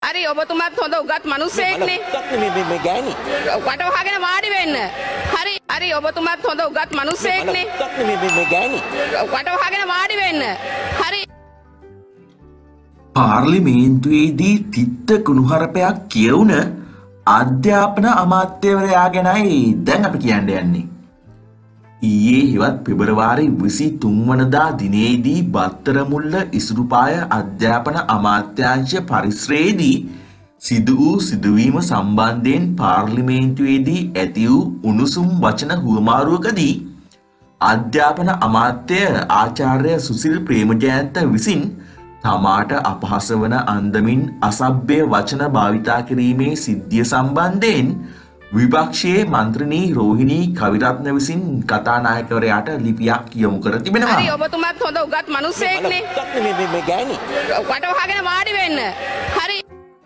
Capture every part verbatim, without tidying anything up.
හරි ඔබතුමාත් හොඳ උගත් මිනිස්සෙක්නේ. මේ මේ මේ ගෑණි. කට වහගෙන වාඩි වෙන්න. හරි හරි ඔබතුමාත් හොඳ උගත් මිනිස්සෙක්නේ. මේ මේ මේ ගෑණි. කට වහගෙන වාඩි වෙන්න. හරි පාර්ලිමේන්තුවේදී තිත්ත කුණුහරුපයක් කියවුන අධ්‍යාපන අමාත්‍යවරයා ගැනයි දැන් අපි කියන්න යන්නේ. ඊයේ හෙවත් පෙබරවාරි විසිතුන් වනදා දිනේදී බත්තරමුල්ල ඉසුරුපාය අධ්‍යාපන අමාත්‍යාංශ පරිශ්‍රයේදී සිදු වූ සිදුවීම සම්බන්ධයෙන් පාර්ලිමේන්තුවේදී ඇති වූ උණුසුම් වචන හුවමාරුවකදී අධ්‍යාපන අමාත්‍ය ආචාර්ය සුසිල් ප්‍රේමජයන්ත විසින් තමාට අපහාස වන අන්දමින් අසභ්‍ය වචන භාවිතා කිරීමේ සිද්ධිය සම්බන්ධයෙන් විපක්ෂයේ මන්ත්‍රණී රෝහිණී කවිරත්න විසින් කතානායකවරයාට ලිපියක් යොමු කර තිබෙනවා. හරි ඔබතුමාත් හොඳ උගත් මිනිස්සෙක්නේ. මේ මේ මේ ගෑණි. කට වහගෙන වාඩි වෙන්න. හරි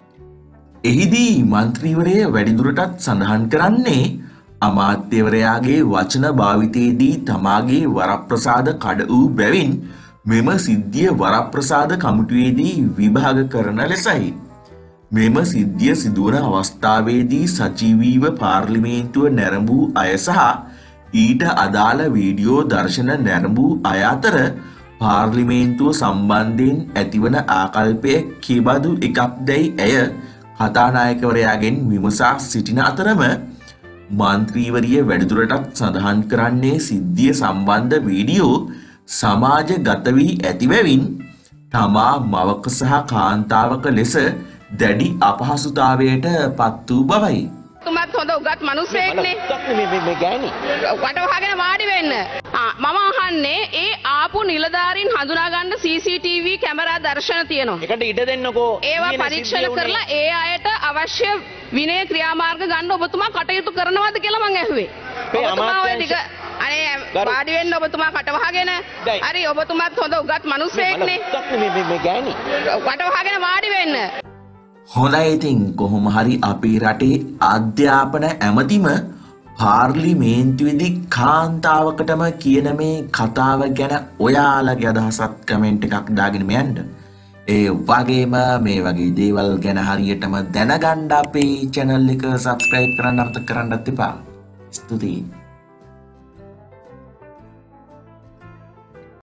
එහිදී මන්ත්‍රීවරය වැඩිදුරටත් සඳහන් කරන්නේ අමාත්‍යවරයාගේ වචන භාවිතයේදී තමාගේ වරප්‍රසාද කඩ වූ බැවින් මෙම සිද්ධිය වරප්‍රසාද කමිටුවේදී විභාග කරන ලෙසයි. මෙම සිද්ධිය සිදුවන අවස්ථාවේදී සජීවීව පාර්ලිමේන්තුව නැරඹූ අය සහ ඊට අදාළ වීඩියෝ දර්ශන නැරඹූ අය අතර පාර්ලිමේන්තුව සම්බන්ධයෙන් ඇතිවන ආකල්පය කෙබඳු එකක්දැයි ඇය කතානායකවරයාගෙන් විමසා සිටින අතරම මන්ත්‍රීවරිය වැඩිදුරටත් සඳහන් කරන්නේ සිද්ධිය සම්බන්ධ වීඩියෝ සමාජගත වී ඇති බැවින් තමා මවක සහ කාන්තාවක ලෙස දැඩි අපහසුතාවයට පත් වූ බවයි. ඔබතුමාත් හොඳ උගත් මිනිස්සෙක්නේ. මේ මේ මේ ගෑණි. කට වහගෙන වාඩි වෙන්න. මම අහන්නේ ඒ ආපු නිලධාරීන් හඳුනා ගන්න සී සී ටී වී කැමරා දර්ශන තියෙනවා. ඒකට ඉඩ දෙන්නකෝ. ඒවා පරීක්ෂණ කරලා ඒ අයට අවශ්‍ය විනය ක්‍රියාමාර්ග ගන්න ඔබතුමා කටයුතු කරනවද කියලා මං ඇහුවේ. ඔබතුමා ඔය ටික අනේ වාඩි වෙන්න ඔබතුමා කට වහගෙන. හරි ඔබතුමාත් හොඳ උගත් මිනිස්සෙක්නේ. මේ මේ මේ ගෑණි. කට වහගෙන වාඩි වෙන්න. හොඳයි ඉතින් කොහොම හරි අපේ රටේ අධ්‍යාපන ඇමතිම පාර්ලිමේන්තුවේදී කාන්තාවකටම කියන මේ කතාව ගැන ඔයාලගේ අදහසත් කමෙන්ට් එකක් දාගෙන යන්න. ඒ වගේම මේ වගේ දේවල් ගැන හරියටම දැනගන්න අපේ channel එක subscribe කරන්න අමතක කරන්නත් එපා. ස්තුතියි.